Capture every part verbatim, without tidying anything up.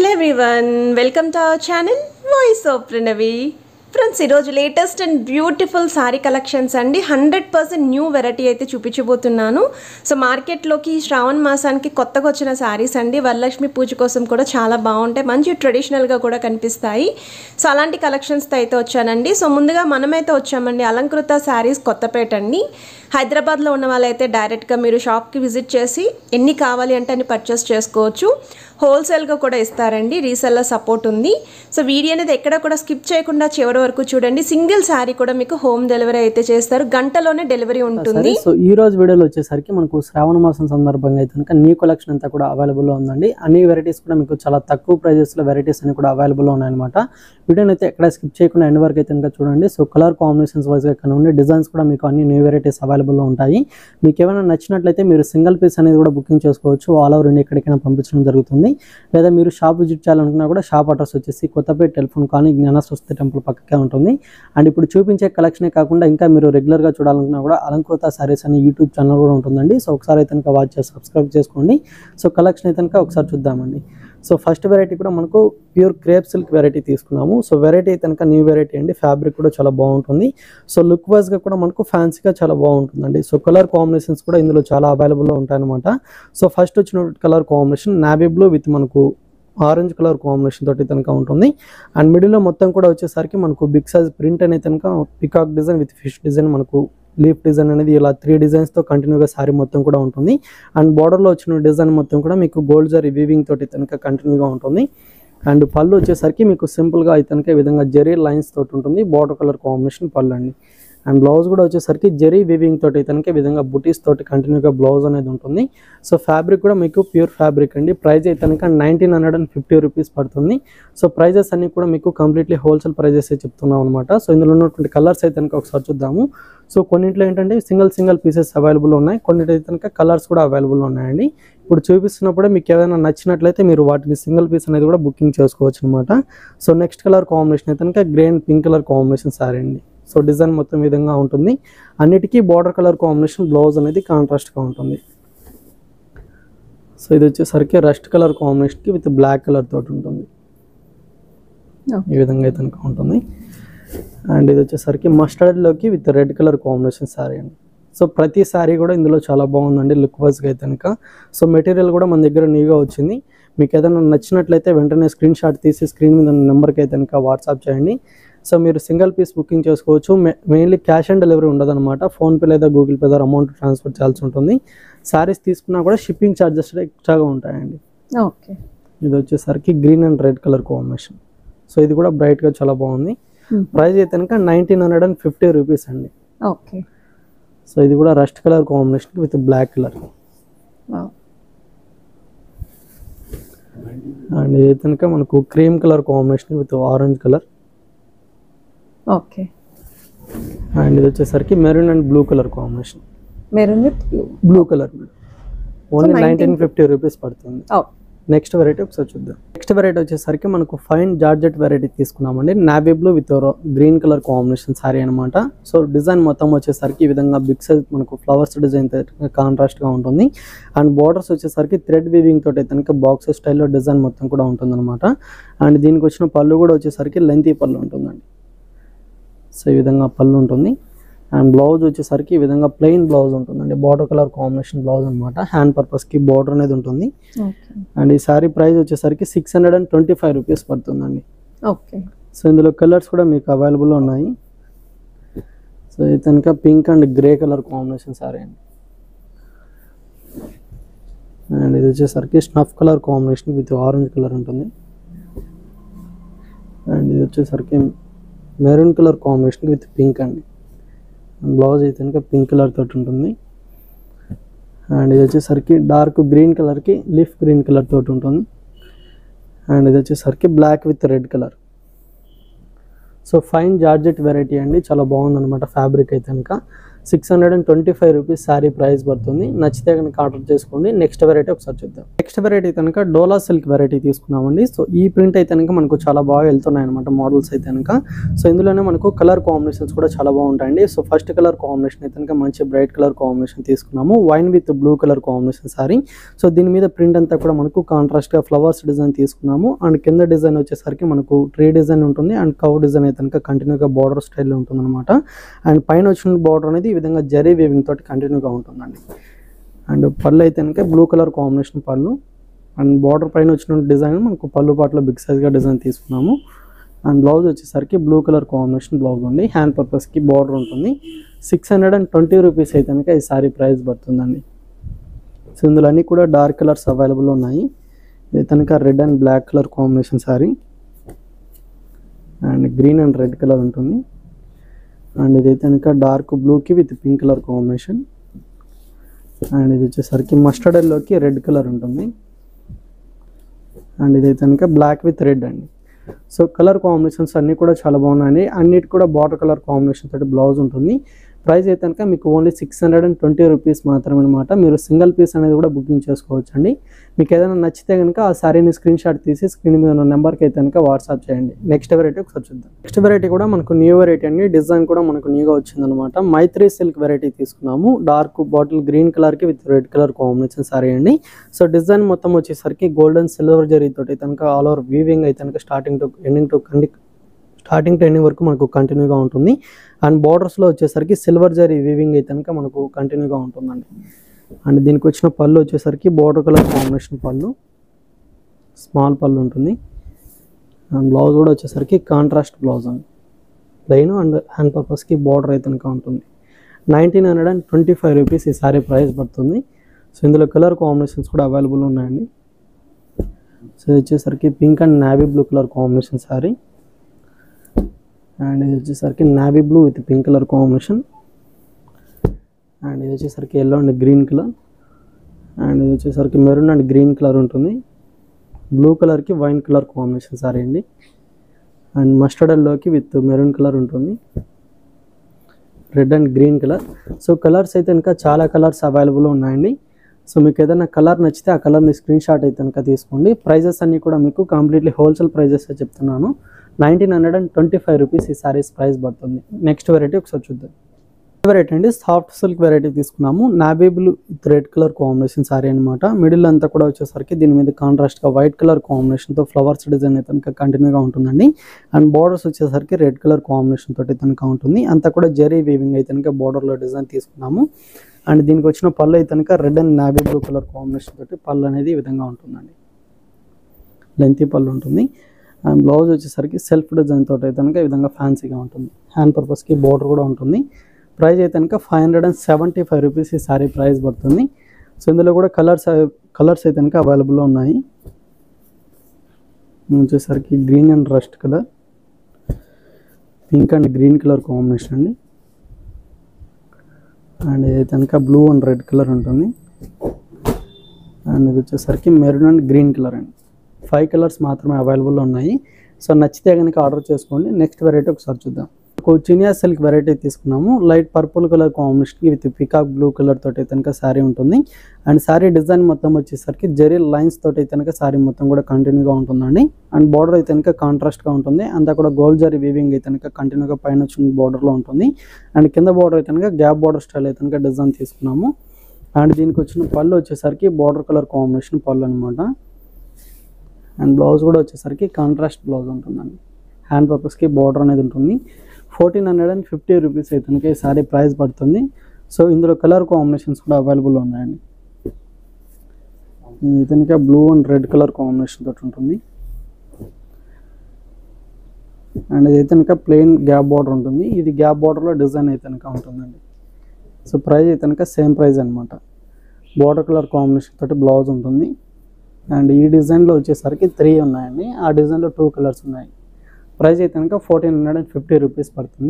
Hello everyone, welcome to our channel Voice of Pranavi. Friends ఈరోజు latest and beautiful sari collections అండి hundred percent new variety అయితే చూపించబోతున్నాను. So మార్కెట్లోకి శ్రావణ మాసానికి కొత్తగా వచ్చిన శారీస్ అండి. వరలక్ష్మి పూజ కోసం కూడా చాలా బాగుంటాయి, మంచి ట్రెడిషనల్గా కూడా కనిపిస్తాయి. సో అలాంటి కలెక్షన్స్తో అయితే వచ్చానండి. సో ముందుగా మనమైతే వచ్చామండి అలంకృత శారీస్ కొత్తపేట అండి. హైదరాబాద్లో ఉన్న వాళ్ళైతే డైరెక్ట్గా మీరు షాప్కి విజిట్ చేసి ఎన్ని కావాలి అంటే అన్ని పర్చేస్ చేసుకోవచ్చు. హోల్సేల్గా కూడా ఇస్తారండి, రీసెల్లర్ సపోర్ట్ ఉంది. సో వీడియో అనేది ఎక్కడ కూడా స్కిప్ చేయకుండా చివరి వరకు చూడండి. సింగిల్ శారీ కూడా మీకు హోమ్ డెలివరీ అయితే చేస్తారు, గంటలోనే డెలివరీ ఉంటుంది. సో ఈ రోజు వీడియోలో వచ్చేసరికి మనకు శ్రావణ మాసం సందర్భంగా అయితే కనుక న్యూ కలెక్షన్ అంతా కూడా అవైలబుల్లో ఉందండి. అన్ని వెరైటీస్ కూడా మీకు చాలా తక్కువ ప్రైజెస్లో వెరైటీస్ అన్ని కూడా అవైలబుల్లో ఉన్నాయన్నమాట. వీడియోని అయితే ఎక్కడ స్కిప్ చేయకుండా ఎండ్ వరకు అయితే కనుక చూడండి. సో కలర్ కాంబినేషన్స్ వైజ్గా కానివ్వండి, డిజైన్స్ కూడా మీకు అన్ని న్యూ వెరైటీస్ అవైలబుల్లో ఉంటాయి. మీకు ఏమైనా నచ్చినట్లయితే మీరు సింగిల్ పీస్ అనేది కూడా బుకింగ్ చేసుకోవచ్చు. ఆల్ ఓవర్ ఇండియా ఎక్కడికైనా పంపించడం జరుగుతుంది. లేదా మీరు షాప్ విజిట్ చేయాలనుకున్నా కూడా షాప్ అడ్రస్ వచ్చేసి Kothapet telephone colony Gnanasaraswati temple పక్కకే ఉంటుంది. అండ్ ఇప్పుడు చూపించే కలెక్షనే కాకుండా ఇంకా మీరు రెగ్యులర్గా చూడాలనుకున్నా కూడా అలంకృత సారీస్ అనే యూట్యూబ్ ఛానల్ కూడా ఉంటుందండి. సో ఒకసారి అయితే కనుక వాచ్ చేసి సబ్స్క్రైబ్ చేసుకోండి. సో కలెక్షన్ అయితే కనుక ఒకసారి చూద్దామండి. సో ఫస్ట్ వెరైటీ కూడా మనకు ప్యూర్ క్రేప్ సిల్క్ వెరైటీ తీసుకున్నాము. సో వెరైటీ అయితే కనుక న్యూ వెరైటీ అండి. ఫ్యాబ్రిక్ కూడా చాలా బాగుంటుంది. సో లుక్ వైజ్గా కూడా మనకు ఫ్యాన్సీగా చాలా బాగుంటుందండి. సో కలర్ కాంబినేషన్స్ కూడా ఇందులో చాలా అవైలబుల్లో ఉంటాయన్నమాట. సో ఫస్ట్ వచ్చిన colour combination navy blue with మనకు ఆరెంజ్ కలర్ కాంబినేషన్ తోటి కనుక ఉంటుంది. అండ్ మిడిల్లో మొత్తం కూడా వచ్చేసరికి మనకు బిగ్ సైజ్ ప్రింట్ అనేది కనుక peacock design with fish design, మనకు లీఫ్ డిజైన్ అనేది ఇలా త్రీ డిజైన్స్తో కంటిన్యూగా శారీ మొత్తం కూడా ఉంటుంది. అండ్ బార్డర్లో వచ్చిన డిజైన్ మొత్తం కూడా మీకు గోల్డ్ జరీ వీవింగ్ తోటి కనుక కంటిన్యూగా ఉంటుంది. అండ్ పళ్ళు వచ్చేసరికి మీకు సింపుల్గా అయితే కనుక ఈ విధంగా జెరీ లైన్స్ తోటి ఉంటుంది. బార్డర్ కలర్ కాంబినేషన్ పళ్ళు అండి. అండ్ బ్లౌజ్ కూడా వచ్చేసరికి జెరీ వీవింగ్ తోటి కనుక ఈ విధంగా బుటీస్ తోటి కంటిన్యూగా బ్లౌజ్ అనేది ఉంటుంది. సో ఫ్యాబ్రిక్ కూడా మీకు ప్యూర్ ఫ్యాబ్రిక్ అండి. ప్రైస్ అయితే కనుక nineteen hundred and fifty rupees పడుతుంది. సో ప్రైజెస్ అన్ని కూడా మీకు కంప్లీట్లీ హోల్సేల్ ప్రైజెస్ చెప్తున్నాం అనమాట. సో ఇందులో ఉన్నటువంటి కలర్స్ అయితే కనుక ఒకసారి చూద్దాము. సో కొన్నింటిలో ఏంటంటే సింగిల్ సింగిల్ పీసెస్ అవైలబుల్ ఉన్నాయి, కొన్నింటి అయితే కనుక కలర్స్ కూడా అవైలబుల్ ఉన్నాయండి. ఇప్పుడు చూపిస్తున్నప్పుడే మీకు ఏదైనా నచ్చినట్లయితే మీరు వాటిని సింగిల్ పీస్ అనేది కూడా బుకింగ్ చేసుకోవచ్చు అనమాట. సో నెక్స్ట్ కలర్ కాంబినేషన్ అయితే కనుక grey and pink colour combination sari అండి. సో డిజైన్ మొత్తం ఈ విధంగా ఉంటుంది. అన్నిటికీ బార్డర్ కలర్ కాంబినేషన్, బ్లౌజ్ అనేది కాంట్రాస్ట్గా ఉంటుంది. సో ఇది వచ్చేసరికి రస్ట్ కలర్ కాంబినేషన్కి విత్ బ్లాక్ కలర్ తోటి ఉంటుంది. ఈ విధంగా అయితే కనుక ఉంటుంది. అండ్ ఇది వచ్చేసరికి మస్టర్డ్లోకి with red colour combination sari అండి. సో ప్రతి శారీ కూడా ఇందులో చాలా బాగుందండి లుక్ వైజ్గా అయితే కనుక. సో మెటీరియల్ కూడా మన దగ్గర న్యూగా వచ్చింది. మీకు ఏదైనా నచ్చినట్లయితే వెంటనే స్క్రీన్ షాట్ తీసి స్క్రీన్ మీద నెంబర్కి అయితే కనుక వాట్సాప్ చేయండి. సో మీరు సింగిల్ పీస్ బుకింగ్ చేసుకోవచ్చు. మెయిన్లీ క్యాష్ ఆన్ డెలివరీ ఉండదన్నమాట. ఫోన్పే లేదా గూగుల్ పే ద్వారా అమౌంట్ ట్రాన్స్ఫర్ చేయాల్సి ఉంటుంది. శారీస్ తీసుకున్నా కూడా షిప్పింగ్ ఛార్జెస్ ఎక్స్ట్రాగా ఉంటాయండి. ఓకే, ఇది వచ్చేసరికి green and red colour combination. So ఇది కూడా బ్రైట్గా చాలా బాగుంది. ప్రైస్ అయితే కనుక nineteen hundred and fifty rupees అండి. ఓకే. సో ఇది కూడా rust colour combination with black colour. And ఇది కనుక మనకు cream colour combination with orange colour. Okay. And ఇది వచ్చేసరికి maroon and blue colour combination. Maroon with blue blue colour only nineteen fifty rupees పడుతుంది. Next variety ఒకసారి చూద్దాం. Next variety వచ్చేసరికి మనకు ఫైన్ జార్జెట్ వెరైటీ తీసుకున్నామండి. Navy blue with green colour combination sari అనమాట. So design మొత్తం వచ్చేసరికి ఈ విధంగా బిగ్ సైజ్ మనకు ఫ్లవర్స్ డిజైన్ కాంట్రాస్ట్గా ఉంటుంది. అండ్ బార్డర్స్ వచ్చేసరికి థ్రెడ్ వీవింగ్ తోటి అయితే కనుక బాక్స్ స్టైల్లో డిజైన్ మొత్తం కూడా ఉంటుంది అనమాట. అండ్ దీనికి వచ్చిన పళ్ళు కూడా వచ్చేసరికి లెంతీ పళ్ళు ఉంటుందండి. సో ఈ విధంగా పళ్ళు ఉంటుంది. అండ్ బ్లౌజ్ వచ్చేసరికి ఈ విధంగా ప్లెయిన్ బ్లౌజ్ ఉంటుందండి. బార్డర్ కలర్ కాంబినేషన్ బ్లౌజ్ అనమాట. హ్యాండ్ పర్పస్కి బార్డర్ అనేది ఉంటుంది. అండ్ ఈ సారీ ప్రైస్ వచ్చేసరికి six hundred and twenty five rupees పడుతుందండి. ఓకే. సో ఇందులో కలర్స్ కూడా మీకు అవైలబుల్లో ఉన్నాయి. సో ఇది కనుక pink and grey colour combination sari అండి. అండ్ ఇది వచ్చేసరికి snuff colour combination with orange colour ఉంటుంది. అండ్ ఇది వచ్చేసరికి maroon colour combination with pink అండి. బ్లౌజ్ అయితే కనుక పింక్ కలర్ తోటి ఉంటుంది. అండ్ ఇది వచ్చేసరికి డార్క్ గ్రీన్ కలర్కి లీఫ్ గ్రీన్ కలర్ తోటి ఉంటుంది. అండ్ ఇది వచ్చేసరికి black with red colour. So fine georgette variety అండి, చాలా బాగుందన్నమాట ఫ్యాబ్రిక్ అయితే కనుక. Six hundred and twenty five rupees sari price పడుతుంది. నచ్చితే కనుక ఆర్డర్ చేసుకోండి. నెక్స్ట్ వెరైటీ ఒకసారి చూద్దాం. నెక్స్ట్ వెరైటీ కనుక డోలా సిల్క్ వెరైటీ తీసుకున్నామండి. సో ఈ ప్రింట్ అయితే కనుక మనకు చాలా బాగా వెళ్తున్నాయి అనమాట మోడల్స్ అయితే కనుక. సో ఇందులోనే మనకు కలర్ కాంబినేషన్స్ కూడా చాలా బాగుంటాయండి. సో ఫస్ట్ కలర్ కాంబినేషన్ అయితే కనుక మంచి బ్రైట్ కలర్ కాంబినేషన్ తీసుకున్నాము. Wine with blue colour combination sari. So దీని మీద ప్రింట్ అంతా కూడా మనకు కాంట్రాస్ట్గా ఫ్లవర్స్ డిజైన్ తీసుకున్నాము. అండ్ కింద డిజైన్ వచ్చేసరికి మనకు ట్రీ డిజైన్ ఉంటుంది. అండ్ కవ్ డిజైన్ అయితే కనుక కంటిన్యూగా బార్డర్ స్టైల్లో ఉంటుంది అనమాట. అండ్ పైన వచ్చిన బార్డర్ అనేది ఈ విధంగా జరీ వేవింగ్ తోటి కంటిన్యూగా ఉంటుందండి. అండ్ పళ్ళు అయితే కనుక బ్లూ కలర్ కాంబినేషన్ పళ్ళు. అండ్ బార్డర్ పైన వచ్చిన డిజైన్ మనకు పళ్ళు పాటలో బిగ్ సైజ్గా డిజైన్ తీసుకున్నాము. అండ్ బ్లౌజ్ వచ్చేసరికి బ్లూ కలర్ కాంబినేషన్ బ్లౌజ్ ఉంది. హ్యాండ్ పర్పస్కి బార్డర్ ఉంటుంది. Six hundred and twenty rupees అయితే కనుక ఈ సారీ ప్రైస్ పడుతుందండి. సో ఇందులో అన్నీ కూడా డార్క్ కలర్స్ అవైలబుల్ ఉన్నాయి. ఇది కనుక red and black colour combination sari. And green and red colour ఉంటుంది. అండ్ ఇది కనుక డార్క్ బ్లూకి with pink colour combination. And ఇది వచ్చేసరికి మస్టర్డ్ ఎల్లోకి రెడ్ కలర్ ఉంటుంది. అండ్ ఇది కనుక బ్లాక్ విత్ రెడ్ అండి. సో కలర్ కాంబినేషన్స్ అన్నీ కూడా చాలా బాగున్నాయి. అన్నిటి కూడా బార్డర్ కలర్ కాంబినేషన్ తోటి బ్లౌజ్ ఉంటుంది. ప్రైస్ అయితే కనుక మీకు only six hundred and twenty rupees మాత్రమే అనమాట. మీరు సింగిల్ పీస్ అనేది కూడా బుకింగ్ చేసుకోవచ్చు అండి. మీకు ఏదైనా నచ్చితే కనుక ఆ శారీని స్క్రీన్ షాట్ తీసి స్క్రీన్ మీద ఉన్న నెంబర్కి అయితే కనుక వాట్సాప్ చేయండి. నెక్స్ట్ వెరైటీ ఒకసారి చూద్దాం. నెక్స్ట్ వెరైటీ కూడా మనకు న్యూ వెరైటీ అండి. డిజైన్ కూడా మనకు న్యూగా వచ్చిందనమాట. మైత్రి సిల్క్ వెరైటీ తీసుకున్నాము. డార్క్ బాటిల్ గ్రీన్ కలర్కి with red colour combination sari అండి. సో డిజైన్ మొత్తం వచ్చేసరికి గోల్డెన్ సిల్వర్ జరీ తోటి కనుక ఆల్ ఓవర్ వీవింగ్ అయితే కనుక స్టార్టింగ్ టు ఎండింగ్ టు కండి స్టార్టింగ్ టు ఎండింగ్ వరకు మనకు కంటిన్యూగా ఉంటుంది. అండ్ బార్డర్స్లో వచ్చేసరికి సిల్వర్ జరీ వీవింగ్ అయితే కనుక మనకు కంటిన్యూగా ఉంటుందండి. అండ్ దీనికి వచ్చిన పళ్ళు వచ్చేసరికి border colour combination pallu, small pallu ఉంటుంది. అండ్ బ్లౌజ్ కూడా వచ్చేసరికి కాంట్రాస్ట్ బ్లౌజ్ అండి. ప్లెయిన్ అండ్ హ్యాండ్ పర్పస్కి బార్డర్ అయితే కనుక ఉంటుంది. Nineteen hundred and twenty five rupees ఈ సారీ ప్రైస్ పడుతుంది. సో ఇందులో కలర్ కాంబినేషన్స్ కూడా అవైలబుల్ ఉన్నాయండి. సో ఇది వచ్చేసరికి pink and navy blue colour combination sari. And ఇది వచ్చేసరికి navy blue with pink colour combination. And ఇది వచ్చేసరికి yellow and green colour. And ఇది వచ్చేసరికి మెరూన్ అండ్ గ్రీన్ కలర్ ఉంటుంది. బ్లూ కలర్కి వైన్ కలర్ కాంబినేషన్ సారీ అండి. అండ్ మస్టర్డ్ ఎల్లోకి విత్ మెరూన్ కలర్ ఉంటుంది. Red and green colour. So colours అయితే ఇంకా చాలా కలర్స్ అవైలబుల్ ఉన్నాయండి. సో మీకు ఏదైనా కలర్ నచ్చితే ఆ కలర్ని స్క్రీన్ షాట్ అయితే కనుక తీసుకోండి. ప్రైజెస్ అన్నీ కూడా మీకు కంప్లీట్లీ హోల్సేల్ ప్రైజెస్ చెప్తున్నాను. Nineteen hundred and twenty five rupees ఈ సారీస్ ప్రైస్ పడుతుంది. నెక్స్ట్ వెరైటీ ఒకసారి చూద్దాం. వెరైటీ అండి సాఫ్ట్ సిల్క్ వెరైటీ తీసుకున్నాము. Navy blue with red colour combination sari అనమాట. మిడిల్ అంతా కూడా వచ్చేసరికి దీని మీద కాంట్రాస్ట్గా వైట్ కలర్ కాంబినేషన్తో ఫ్లవర్స్ డిజైన్ అయితే కనుక కంటిన్యూగా ఉంటుందండి. అండ్ బార్డర్స్ వచ్చేసరికి రెడ్ కలర్ కాంబినేషన్ తోటి కనుక ఉంటుంది. అంతా కూడా జరీ వీవింగ్ అయితే కనుక బార్డర్లో డిజైన్ తీసుకున్నాము. అండ్ దీనికి వచ్చిన పళ్ళు అయితే కనుక red and navy blue colour combination తోటి పళ్ళు అనేది ఈ విధంగా ఉంటుందండి. లెంతీ పళ్ళు ఉంటుంది. అండ్ బ్లౌజ్ వచ్చేసరికి సెల్ఫ్ డిజైన్ తోటి అయితే కనుక ఈ విధంగా ఫ్యాన్సీగా ఉంటుంది. హ్యాండ్ పర్పస్కి బార్డర్ కూడా ఉంటుంది. ప్రైస్ అయితే కనుక five hundred and seventy five rupees ఈ సారీ ప్రైస్ పడుతుంది. సో ఇందులో కూడా కలర్స్ కలర్స్ అయితే కనుక అవైలబుల్లో ఉన్నాయి. వచ్చేసరికి green and rust colour, pink and green colour combination అండి. అండ్ ఇది కనుక బ్లూ అండ్ రెడ్ కలర్ ఉంటుంది. అండ్ ఇది వచ్చేసరికి మెరూన్ అండ్ గ్రీన్ కలర్ అండి. ఫైవ్ కలర్స్ మాత్రమే అవైలబుల్లో ఉన్నాయి. సో నచ్చితే కనుక ఆర్డర్ చేసుకోండి. నెక్స్ట్ వెరైటీ ఒకసారి చూద్దాం. చినియా సిల్క్ వెరైటీ తీసుకున్నాము. Light purple colour combination with peacock blue colour తోటి కనుక శారీ ఉంటుంది. అండ్ శారీ డిజైన్ మొత్తం వచ్చేసరికి జెరీ లైన్స్ తోటి కనుక శారీ మొత్తం కూడా కంటిన్యూగా ఉంటుందండి. అండ్ బార్డర్ అయితే కనుక కాంట్రాస్ట్గా ఉంటుంది. అంతా కూడా గోల్డ్ జరీ వీవింగ్ అయితే కనుక కంటిన్యూగా పైన వచ్చిన బార్డర్లో ఉంటుంది. అండ్ కింద బార్డర్ అయితే కనుక గ్యాప్ బార్డర్ స్టైల్ అయితే కనుక డిజైన్ తీసుకున్నాము. అండ్ దీనికి వచ్చిన పళ్ళు వచ్చేసరికి బార్డర్ కలర్ కాంబినేషన్ పళ్ళు అనమాట. అండ్ బ్లౌజ్ కూడా వచ్చేసరికి కాంట్రాస్ట్ బ్లౌజ్ ఉంటుందండి. హ్యాండ్ పర్పస్కి బార్డర్ అనేది ఉంటుంది. Fourteen hundred and fifty rupees అయితే కనుక ఈ సారీ ప్రైస్ పడుతుంది. సో ఇందులో కలర్ కాంబినేషన్స్ కూడా అవైలబుల్ ఉన్నాయండి. ఇది కనుక blue and red colour combination తోటి ఉంటుంది. అండ్ ఇది కనుక ప్లెయిన్ గ్యాప్ బార్డర్ ఉంటుంది. ఇది గ్యాప్ బార్డర్లో డిజైన్ అయితే కనుక ఉంటుందండి. సో ప్రైస్ అయితే కనుక సేమ్ ప్రైస్ అనమాట. బార్డర్ కలర్ కాంబినేషన్ తోటి బ్లౌజ్ ఉంటుంది. అండ్ ఈ డిజైన్లో వచ్చేసరికి త్రీ ఉన్నాయండి. ఆ డిజైన్లో టూ కలర్స్ ఉన్నాయి. ప్రైస్ అయితే కనుక fourteen hundred and fifty rupees పడుతుంది.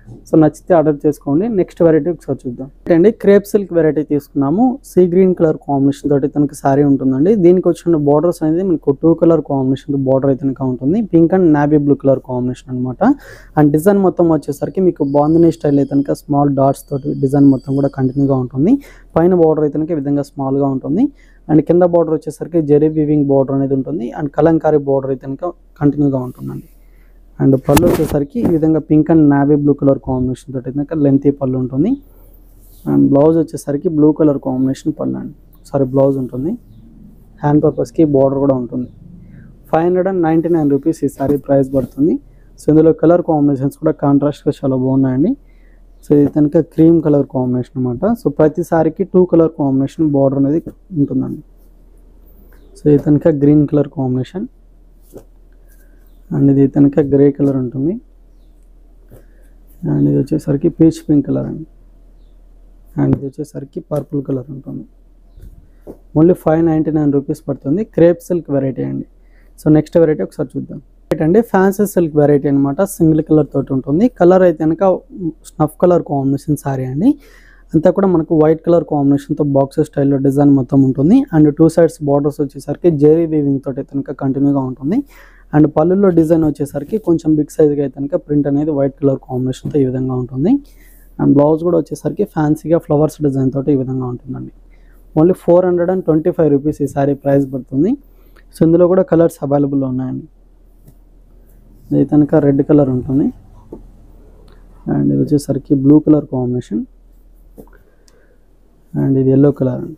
సో నచ్చితే ఆర్డర్ చేసుకోండి. నెక్స్ట్ వెరైటీ ఒకసారి చూద్దాం అండి. క్రేప్ సిల్క్ వెరైటీ తీసుకున్నాము. సీ గ్రీన్ కలర్ కాంబినేషన్ తోటి తనకి సారీ ఉంటుందండి. దీనికి వచ్చిన బార్డర్స్ అనేది మనకు టూ కలర్ కాంబినేషన్ బార్డర్ అయితే కనుక ఉంటుంది. Pink and navy blue colour combination అనమాట. అండ్ డిజైన్ మొత్తం వచ్చేసరికి మీకు బాందినీ స్టైల్ అయితే కనుక స్మాల్ డాట్స్ తోటి డిజైన్ మొత్తం కూడా కంటిన్యూగా ఉంటుంది. పైన బార్డర్ అయితే కనుక ఈ విధంగా స్మాల్గా ఉంటుంది. అండ్ కింద బార్డర్ వచ్చేసరికి జెరీ వీవింగ్ బార్డర్ అనేది ఉంటుంది. అండ్ కలంకారీ బార్డర్ అయితే కనుక కంటిన్యూగా ఉంటుందండి. అండ్ పళ్ళు వచ్చేసరికి ఈ విధంగా pink and navy blue colour combination తోటి అయితే లెంతీ పళ్ళు ఉంటుంది. అండ్ బ్లౌజ్ వచ్చేసరికి బ్లూ కలర్ కాంబినేషన్ పళ్ళు అండి సారీ బ్లౌజ్ ఉంటుంది. హ్యాండ్ పర్పస్కి బార్డర్ కూడా ఉంటుంది. Five hundred and ninety nine rupees ఈ సారీ ప్రైస్ పడుతుంది. సో ఇందులో కలర్ కాంబినేషన్స్ కూడా కాంట్రాస్ట్గా చాలా బాగున్నాయండి. సో ఇది కనుక క్రీమ్ కలర్ కాంబినేషన్ అనమాట. సో ప్రతి సారీకి టూ కలర్ కాంబినేషన్ బార్డర్ అనేది ఉంటుందండి. సో ఇది కనుక గ్రీన్ కలర్ కాంబినేషన్ అండ్ ఇది కనుక గ్రే కలర్ ఉంటుంది. అండ్ ఇది వచ్చేసరికి పీచ్ పింక్ కలర్ అండి. అండ్ ఇది వచ్చేసరికి పర్పుల్ కలర్ ఉంటుంది. Only five ninety nine rupees పడుతుంది. క్రేప్ సిల్క్ వెరైటీ అండి. సో నెక్స్ట్ వెరైటీ ఒకసారి చూద్దాం అండి. ఫ్యాన్సీ సిల్క్ వెరైటీ అనమాట. సింగిల్ కలర్ తోటి ఉంటుంది. కలర్ అయితే కనుక స్నఫ్ కలర్ కాంబినేషన్ సారీ అండి. అంతా కూడా మనకు వైట్ కలర్ కాంబినేషన్తో బాక్స్ స్టైల్లో డిజైన్ మొత్తం ఉంటుంది. అండ్ టూ సైడ్స్ బార్డర్స్ వచ్చేసరికి జెరీ వీవింగ్ తోటి కనుక కంటిన్యూగా ఉంటుంది. అండ్ పళ్ళులో డిజైన్ వచ్చేసరికి కొంచెం బిగ్ సైజ్గా అయితే కనుక ప్రింట్ అనేది వైట్ కలర్ కాంబినేషన్తో ఈ విధంగా ఉంటుంది. అండ్ బ్లౌజ్ కూడా వచ్చేసరికి ఫ్యాన్సీగా ఫ్లవర్స్ డిజైన్ తోటి ఈ విధంగా ఉంటుందండి. Only four hundred and twenty five rupees ఈ సారీ ప్రైస్ పడుతుంది. సో ఇందులో కూడా కలర్స్ అవైలబుల్లో ఉన్నాయండి. ఇది కనుక రెడ్ కలర్ ఉంటుంది. అండ్ ఇది వచ్చేసరికి బ్లూ కలర్ కాంబినేషన్. అండ్ ఇది ఎల్లో కలర్ అండి.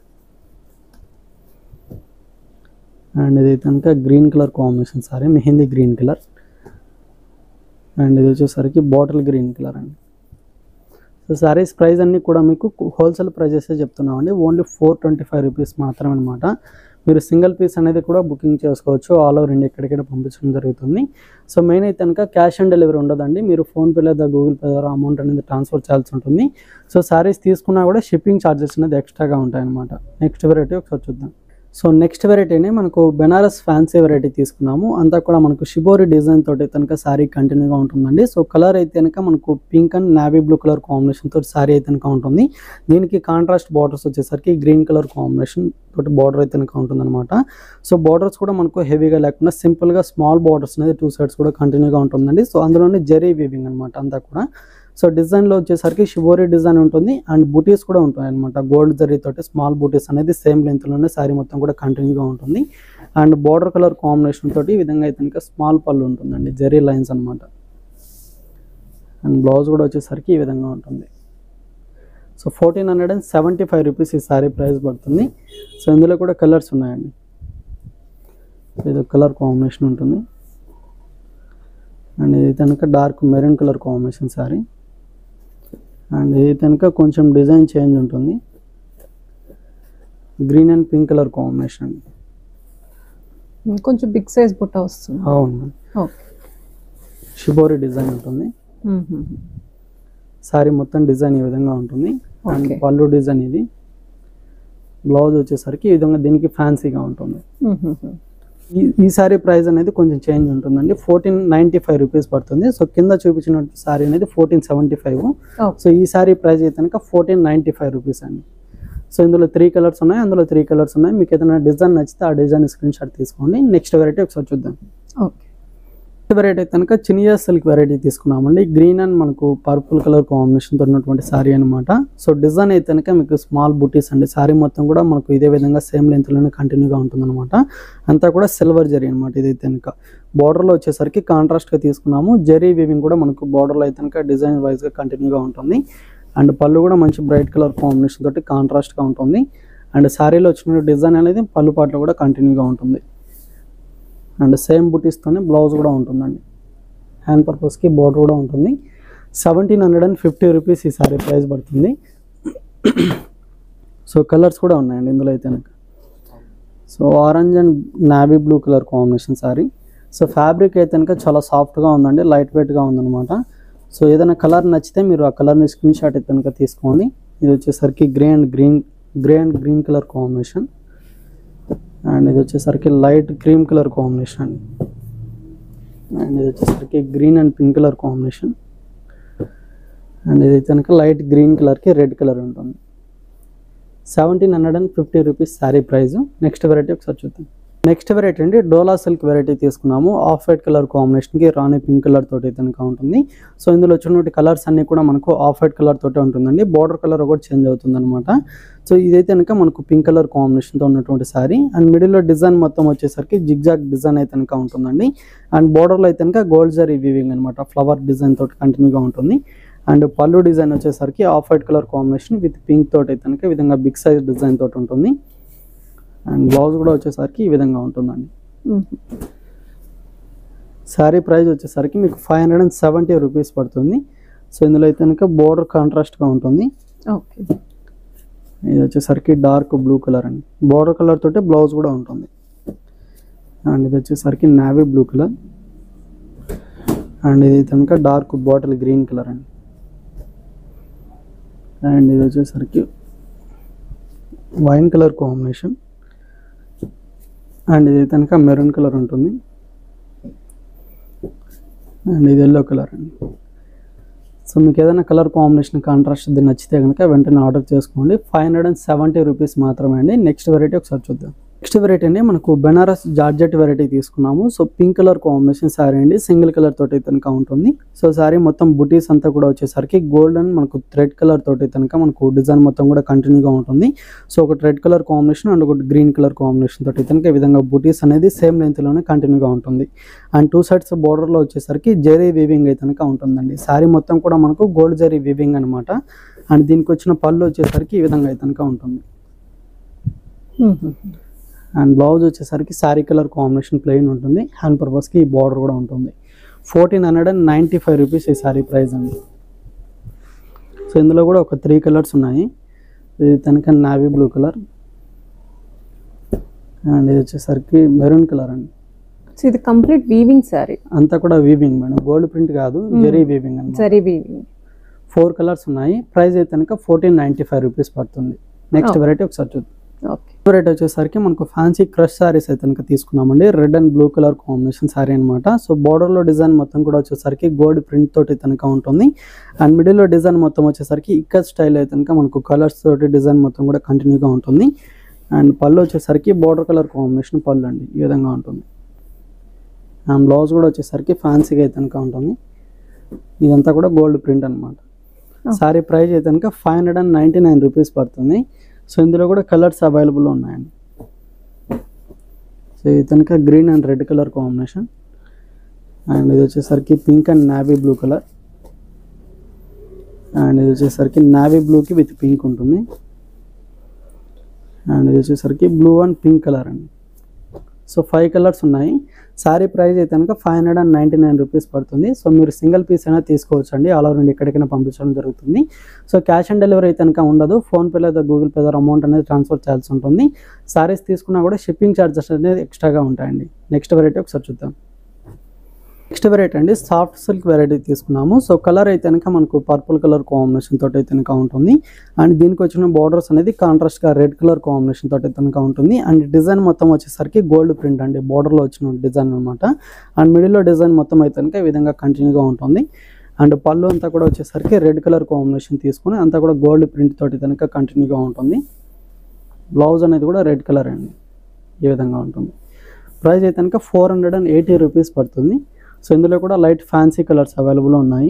అండ్ ఇది కనుక green colour combination sari mehndi green colour. And ఇది వచ్చేసరికి బాటిల్ గ్రీన్ కలర్ అండి. సో సారీస్ ప్రైస్ అన్నీ కూడా మీకు హోల్సేల్ ప్రైజెస్ చెప్తున్నామండి. Only four twenty five rupees మాత్రమే అనమాట. మీరు సింగిల్ పీస్ అనేది కూడా బుకింగ్ చేసుకోవచ్చు. ఆల్ ఓవర్ ఇండియా ఎక్కడికైనా పంపించడం జరుగుతుంది. సో మెయిన్ అయితే కనుక క్యాష్ ఆన్ డెలివరీ ఉండదండి. మీరు ఫోన్పే లేదా గూగుల్ పే ద్వారా అమౌంట్ అనేది ట్రాన్స్ఫర్ చేయాల్సి ఉంటుంది. సో సారీస్ తీసుకున్నా కూడా షిప్పింగ్ ఛార్జెస్ అనేది ఎక్స్ట్రాగా ఉంటాయన్నమాట. నెక్స్ట్ వెరైటీ ఒకసారి చూద్దాం. సో నెక్స్ట్ వెరైటీని మనకు బెనారస్ ఫ్యాన్సీ వెరైటీ తీసుకున్నాము. అంతా కూడా మనకు షిబోరి డిజైన్ తోటి కనుక శారీ కంటిన్యూగా ఉంటుందండి. సో కలర్ అయితే కనుక మనకు pink and navy blue colour combination తోటి శారీ అయితే కనుక ఉంటుంది. దీనికి కాంట్రాస్ట్ బార్డర్స్ వచ్చేసరికి గ్రీన్ కలర్ కాంబినేషన్ తోటి బార్డర్ అయితే కనుక ఉంటుందన్నమాట. సో బార్డర్స్ కూడా మనకు హెవీగా లేకుండా సింపుల్గా స్మాల్ బార్డర్స్ అనేది టూ సైడ్స్ కూడా కంటిన్యూగా ఉంటుందండి. సో అందులోనే జెరీ వీవింగ్ అనమాట అంతా కూడా. సో డిజైన్లో వచ్చేసరికి షిబోరి డిజైన్ ఉంటుంది అండ్ బూటీస్ కూడా ఉంటాయి అనమాట. గోల్డ్ జరీ తోటి స్మాల్ బూటీస్ అనేది సేమ్ లెంత్లోనే శారీ మొత్తం కూడా కంటిన్యూగా ఉంటుంది. అండ్ బార్డర్ కలర్ కాంబినేషన్ తోటి ఈ విధంగా అయితే కనుక స్మాల్ పళ్ళు ఉంటుందండి, జరీ లైన్స్ అనమాట. అండ్ బ్లౌజ్ కూడా వచ్చేసరికి ఈ విధంగా ఉంటుంది. So fourteen hundred and seventy five rupees ఈ శారీ ప్రైస్ పడుతుంది. సో ఇందులో కూడా కలర్స్ ఉన్నాయండి. ఇది కలర్ కాంబినేషన్ ఉంటుంది. అండ్ ఇది కనుక dark maroon colour combination sari. And ఇది కనుక కొంచెం డిజైన్ చేంజ్ ఉంటుంది. Green and pink colour combination. కొంచెం బిగ్ సైజ్ బుట్ట వస్తుంది. అవును, షిబోరి డిజైన్ ఉంటుంది. సారీ మొత్తం డిజైన్ ఈ విధంగా ఉంటుంది. అండ్ పళ్ళు డిజైన్ ఇది. బ్లౌజ్ వచ్చేసరికి ఈ విధంగా దీనికి ఫ్యాన్సీగా ఉంటుంది. ఈ ఈ సారీ ప్రైస్ అనేది కొంచెం చేంజ్ ఉంటుందండి. ఫోర్టీన్ నైంటీ ఫైవ్ రూపీస్ పడుతుంది. సో కింద చూపించిన సారీ అనేది ఫోర్టీన్ సెవెంటీ ఫైవ్. సో ఈ సారీ ప్రైస్ అయితే కనుక ఫోర్టీన్ నైంటీ ఫైవ్ రూపీస్ అండి. సో ఇందులో త్రీ కలర్స్ ఉన్నాయి, అందులో త్రీ కలర్స్ ఉన్నాయి. మీకు ఏదైనా డిజైన్ నచ్చితే ఆ డిజైన్ స్క్రీన్ షాట్ తీసుకోండి. నెక్స్ట్ వెరైటీ ఒకసారి చూద్దాం. ఓకే, వెరైటీ కనుక చినియా సిల్క్ వెరైటీ తీసుకున్నామండి. గ్రీన్ అండ్ మనకు పర్పుల్ కలర్ కాంబినేషన్తో ఉన్నటువంటి శారీ అనమాట. సో డిజైన్ అయితే కనుక మీకు స్మాల్ బుటీస్ అండి. శారీ మొత్తం కూడా మనకు ఇదే విధంగా సేమ్ లెంత్లోనే కంటిన్యూగా ఉంటుందన్నమాట. అంతా కూడా సిల్వర్ జరీ అనమాట. ఇదైతే కనుక బార్డర్లో వచ్చేసరికి కాంట్రాస్ట్గా తీసుకున్నాము. జరీ వీవింగ్ కూడా మనకు బార్డర్లో అయితే కనుక డిజైన్ వైజ్గా కంటిన్యూగా ఉంటుంది. అండ్ పళ్ళు కూడా మంచి బ్రైట్ కలర్ కాంబినేషన్ తోటి కాంట్రాస్ట్గా ఉంటుంది. అండ్ శారీలో వచ్చిన డిజైన్ అనేది పళ్ళు పాటలో కూడా కంటిన్యూగా ఉంటుంది. అండ్ సేమ్ బుటీస్తోనే బ్లౌజ్ కూడా ఉంటుందండి. హ్యాండ్ పర్పస్కి బార్డర్ కూడా ఉంటుంది. Seventeen hundred and fifty rupees ఈ సారీ ప్రైస్ పడుతుంది. సో కలర్స్ కూడా ఉన్నాయండి ఇందులో అయితే కనుక. So orange and navy blue colour combination sari. So fabric అయితే కనుక చాలా సాఫ్ట్గా ఉందండి, లైట్ వెయిట్గా ఉందన్నమాట. సో ఏదైనా కలర్ నచ్చితే మీరు ఆ కలర్ని స్క్రీన్ షాట్ అయితే కనుక తీసుకోండి. ఇది వచ్చేసరికి grey and green grey and green colour combination. And ఇది వచ్చేసరికి light cream colour combination. And ఇది వచ్చేసరికి green and pink colour combination. And ఇది కనుక లైట్ గ్రీన్ కలర్కి రెడ్ కలర్ ఉంటుంది. Seventeen hundred and fifty rupees sari price. Next variety ఒకసారి చూద్దాం. నెక్స్ట్ వెరైటీ అండి డోలా సిల్క్ వెరైటీ తీసుకున్నాము. ఆఫ్ వైట్ కలర్ కాంబినేషన్కి రాణి పింక్ కలర్ తోటి కనుక ఉంటుంది. సో ఇందులో వచ్చినటువంటి కలర్స్ అన్నీ కూడా మనకు ఆఫ్ వైట్ కలర్ తోటే ఉంటుందండి. బార్డర్ కలర్ ఒకటి చేంజ్ అవుతుంది అనమాట. సో ఇదైతే కనుక మనకు పింక్ కలర్ కాంబినేషన్తో ఉన్నటువంటి శారీ. అండ్ మిడిల్లో డిజైన్ మొత్తం వచ్చేసరికి జిగ్జాగ్ డిజైన్ అయితే కనుక ఉంటుందండి. అండ్ బార్డర్లో అయితే కనుక గోల్డ్ జరీ వీవింగ్ అనమాట, ఫ్లవర్ డిజైన్ తోటి కంటిన్యూగా ఉంటుంది. అండ్ పళ్ళు డిజైన్ వచ్చేసరికి off white colour combination with pink తోటి అయితే కనుక ఈ విధంగా బిగ్ సైజ్ డిజైన్ తోటి ఉంటుంది. అండ్ బ్లౌజ్ కూడా వచ్చేసరికి ఈ విధంగా ఉంటుందండి. శారీ ప్రైస్ వచ్చేసరికి మీకు five hundred and seventy rupees పడుతుంది. సో ఇందులో అయితే కనుక బోర్డర్ కాంట్రాస్ట్గా ఉంటుంది. ఓకే, ఇది వచ్చేసరికి డార్క్ బ్లూ కలర్ అండి. బోర్డర్ కలర్ తోటి బ్లౌజ్ కూడా ఉంటుంది. అండ్ ఇది వచ్చేసరికి నావీ బ్లూ కలర్. అండ్ ఇది కనుక డార్క్ బాటిల్ గ్రీన్ కలర్ అండి. అండ్ ఇది వచ్చేసరికి వైన్ కలర్ కాంబినేషన్. అండ్ ఇది కనుక మెరూన్ కలర్ ఉంటుంది. అండ్ ఇది ఎల్లో కలర్ అండి. సో మీకు ఏదైనా కలర్ కాంబినేషన్ కాంట్రాస్ట్ ఇది నచ్చితే కనుక వెంటనే ఆర్డర్ చేసుకోండి. Five hundred and seventy rupees మాత్రమే అండి. నెక్స్ట్ వెరైటీ ఒకసారి చూద్దాం. నెక్స్ట్ వెరైటీ అండి మనకు బెనారస్ జార్జెట్ వెరైటీ తీసుకున్నాము. So pink colour combination sari అండి, సింగిల్ కలర్ తోటి కనుక ఉంటుంది. సో శారీ మొత్తం బుటీస్ అంతా కూడా వచ్చేసరికి గోల్డెన్ మనకు థ్రెడ్ కలర్ తోటి కనుక మనకు డిజైన్ మొత్తం కూడా కంటిన్యూగా ఉంటుంది. సో ఒక రెడ్ కలర్ కాంబినేషన్ అండ్ ఒకటి గ్రీన్ కలర్ కాంబినేషన్ తోటి కనుక ఈ విధంగా బుటీస్ అనేది సేమ్ లెంత్లోనే కంటిన్యూగా ఉంటుంది. అండ్ టూ సైడ్స్ బోర్డర్లో వచ్చేసరికి జరీ వీవింగ్ అయితే కనుక ఉంటుందండి. శారీ మొత్తం కూడా మనకు గోల్డ్ జరీ వీవింగ్ అనమాట. అండ్ దీనికి వచ్చిన పళ్ళు వచ్చేసరికి ఈ విధంగా అయితే కనుక ఉంటుంది. అండ్ బ్లౌజ్ వచ్చేసరికి శారీ కలర్ కాంబినేషన్ ప్లెయిన్ ఉంటుంది. హ్యాండ్ పర్పస్కి ఈ బార్డర్ కూడా ఉంటుంది. Fourteen hundred and ninety five rupees ఈ శారీ ప్రైస్ అండి. సో ఇందులో కూడా ఒక త్రీ కలర్స్ ఉన్నాయి. ఇది కనుక నావీ బ్లూ కలర్. అండ్ ఇది వచ్చేసరికి మెరూన్ కలర్ అండి. సో ఇది కంప్లీట్ వీవింగ్ శారీ, అంతా కూడా వీవింగ్ మేడం, గోల్డ్ ప్రింట్ కాదు, జరీ వీవింగ్ అండి. జరీ వీవింగ్. ఫోర్ కలర్స్ ఉన్నాయి. ప్రైస్ అయితే కనుక ఫోర్టీన్ నైంటీ ఫైవ్ రూపీస్ పడుతుంది. నెక్స్ట్ వెరైటీ ఒకసారి చూద్దాం. ఓకే, వెరైటీ వచ్చేసరికి మనకు ఫ్యాన్సీ క్రష్ శారీస్ అయితే కనుక తీసుకున్నామండి. Red and blue colour combination sari అనమాట. సో బార్డర్లో డిజైన్ మొత్తం కూడా వచ్చేసరికి గోల్డ్ ప్రింట్ తోటి కనుక ఉంటుంది. అండ్ మిడిల్లో డిజైన్ మొత్తం వచ్చేసరికి ఇక్కత్ స్టైల్ అయితే కనుక మనకు కలర్స్ తోటి డిజైన్ మొత్తం కూడా కంటిన్యూగా ఉంటుంది. అండ్ పళ్ళు వచ్చేసరికి బార్డర్ కలర్ కాంబినేషన్ పళ్ళు అండి, ఈ విధంగా ఉంటుంది. అండ్ బ్లౌజ్ కూడా వచ్చేసరికి ఫ్యాన్సీగా అయితే కనుక ఉంటుంది. ఇదంతా కూడా గోల్డ్ ప్రింట్ అనమాట. శారీ ప్రైస్ అయితే కనుక five hundred and ninety nine rupees పడుతుంది. సో ఇందులో కూడా కలర్స్ అవైలబుల్ ఉన్నాయండి. సో ఇది కనుక green and red colour combination. And ఇది వచ్చేసరికి pink and navy blue colour. And ఇది వచ్చేసరికి నావీ బ్లూకి విత్ పింక్ ఉంటుంది. అండ్ ఇది వచ్చేసరికి బ్లూ అండ్ పింక్ కలర్ అండి. సో ఫైవ్ కలర్స్ ఉన్నాయి. శారీ ప్రైస్ అయితే కనుక five hundred and ninety nine rupees పడుతుంది. సో మీరు సింగిల్ పీస్ అయినా తీసుకోవచ్చు అండి. ఆల్ ఓవర్ ఇండియా ఎక్కడికైనా పంపించడం జరుగుతుంది. సో క్యాష్ ఆన్ డెలివరీ అయితే కనుక ఉండదు. ఫోన్పే లేదా గూగుల్ పే ద్వారా అమౌంట్ అనేది ట్రాన్స్ఫర్ చేయాల్సి ఉంటుంది. శారీస్ తీసుకున్నా కూడా షిప్పింగ్ ఛార్జెస్ అనేది ఎక్స్ట్రాగా ఉంటాయండి. నెక్స్ట్ వెరైటీ ఒకసారి చూద్దాం. నెక్స్ట్ వెరైటీ అండి సాఫ్ట్ సిల్క్ వెరైటీ తీసుకున్నాము. సో కలర్ అయితే కనుక మనకు పర్పుల్ కలర్ కాంబినేషన్ తోటి అయితే కనుక ఉంటుంది. అండ్ దీనికి వచ్చిన బార్డర్స్ అనేది కాంట్రాస్ట్గా రెడ్ కలర్ కాంబినేషన్ తోటి అయితే కనుక ఉంటుంది. అండ్ డిజైన్ మొత్తం వచ్చేసరికి గోల్డ్ ప్రింట్ అండి, బార్డర్లో వచ్చిన డిజైన్ అనమాట. అండ్ మిడిల్లో డిజైన్ మొత్తం అయితే కనుక ఈ విధంగా కంటిన్యూగా ఉంటుంది. అండ్ పళ్ళు అంతా కూడా వచ్చేసరికి రెడ్ కలర్ కాంబినేషన్ తీసుకుని అంతా కూడా గోల్డ్ ప్రింట్ తోటి కనుక కంటిన్యూగా ఉంటుంది. బ్లౌజ్ అనేది కూడా రెడ్ కలర్ అండి, ఈ విధంగా ఉంటుంది. ప్రైస్ అయితే కనుక four hundred and eighty rupees పడుతుంది. సో ఇందులో కూడా లైట్ ఫ్యాన్సీ కలర్స్ అవైలబుల్ ఉన్నాయి.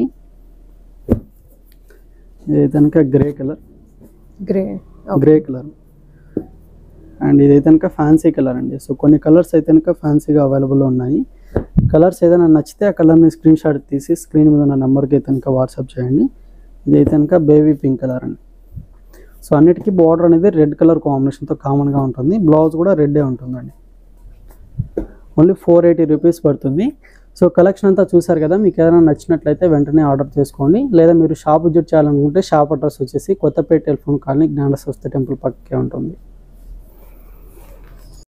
ఇది కనుక grey colour, grey grey colour. And ఇది కనుక ఫ్యాన్సీ కలర్ అండి. సో కొన్ని కలర్స్ అయితే కనుక ఫ్యాన్సీగా అవైలబుల్ ఉన్నాయి. కలర్స్ ఏదైనా నచ్చితే ఆ కలర్ని స్క్రీన్ షాట్ తీసి స్క్రీన్ మీద ఉన్న నెంబర్కి అయితే కనుక వాట్సాప్ చేయండి. ఇది అయితే కనుక బేబీ పింక్ కలర్ అండి. సో అన్నిటికీ బార్డర్ అనేది రెడ్ కలర్ కాంబినేషన్తో కామన్గా ఉంటుంది. బ్లౌజ్ కూడా రెడ్డే ఉంటుందండి. ఓన్లీ ఫోర్ ఎయిటీ రూపీస్ పడుతుంది. సో కలెక్షన్ అంతా చూసారు కదా, మీకు ఏదైనా నచ్చినట్లయితే వెంటనే ఆర్డర్ చేసుకోండి. లేదా మీరు షాప్ విజిట్ చేయాలనుకుంటే షాప్ అడ్రస్ వచ్చేసి కొత్తపేట టెలిఫోన్ కాలనీ జ్ఞాన స్వస్తి టెంపుల్ పక్కకే ఉంటుంది.